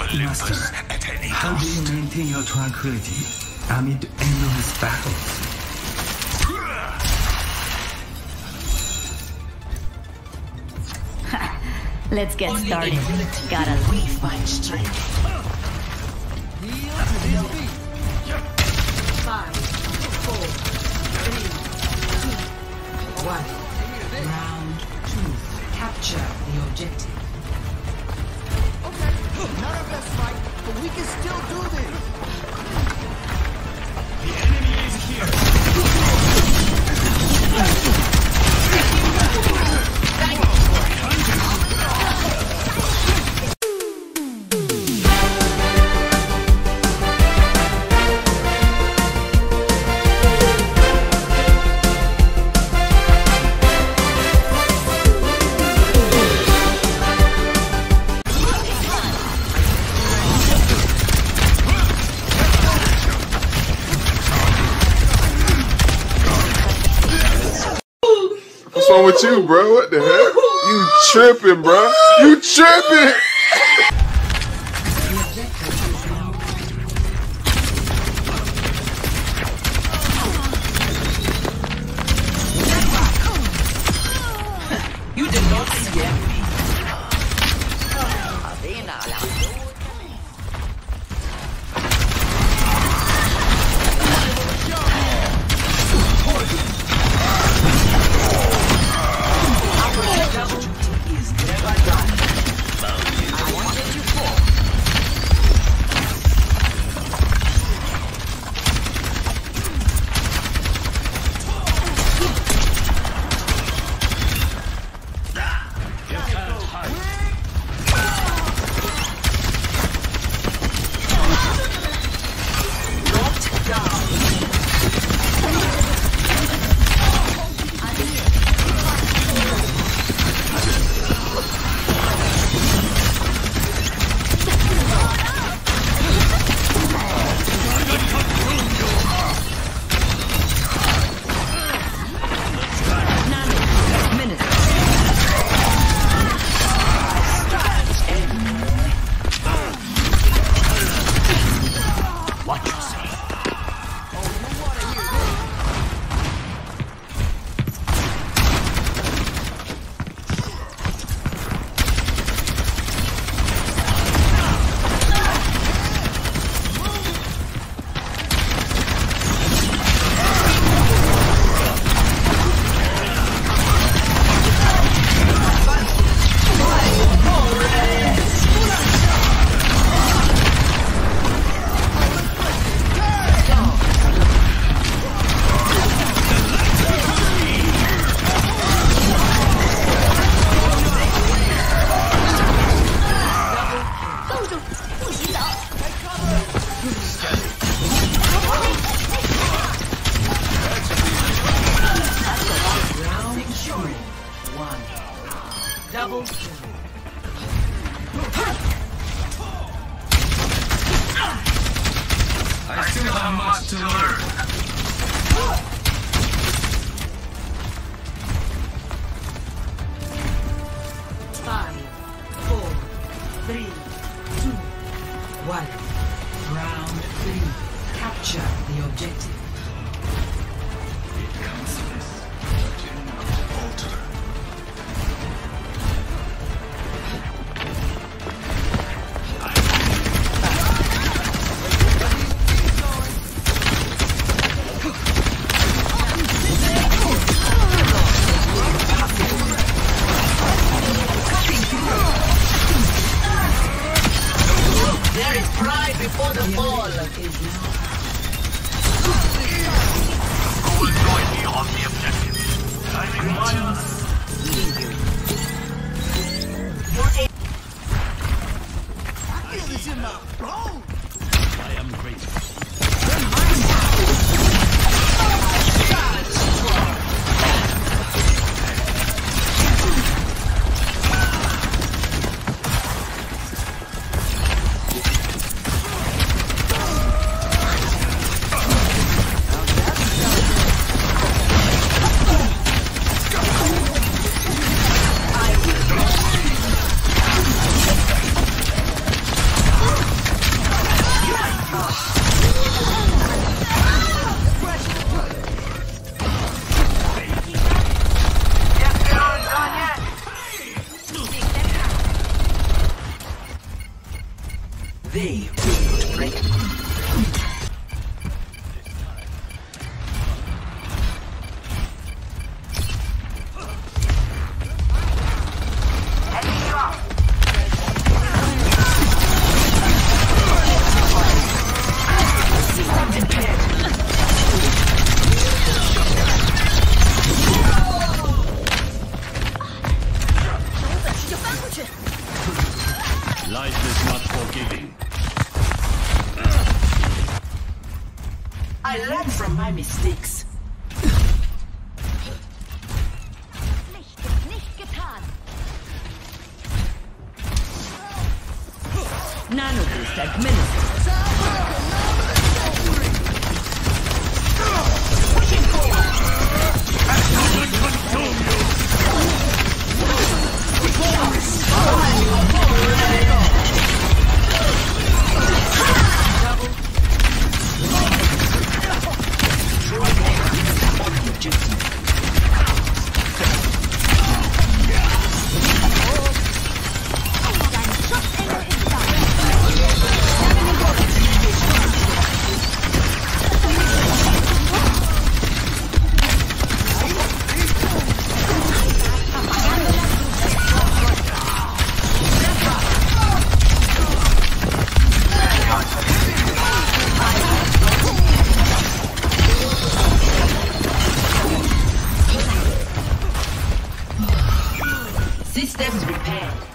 Master, how do you maintain your tranquility amid endless battles? Let's get started. Gotta find strength. 5, 4, 3, 2, 1. Round 2. Capture the objective. Okay, not our best fight, but we can still do this. The enemy is here. What's wrong with you, bro? What the heck? You tripping, bro? You tripping? You did not scare me. Double kill. I still have much to learn. 5, 4, 3, 2, 1. Round 3. Capture the objective. It comes to this. I cannot alter. There is pride before the fall. Who will join me on the objective? Timing violence. I feel this in my bones. I am grateful. They will not break me. Life is not forgiving. I learn from my mistakes. Nano boost administered. Systems repaired.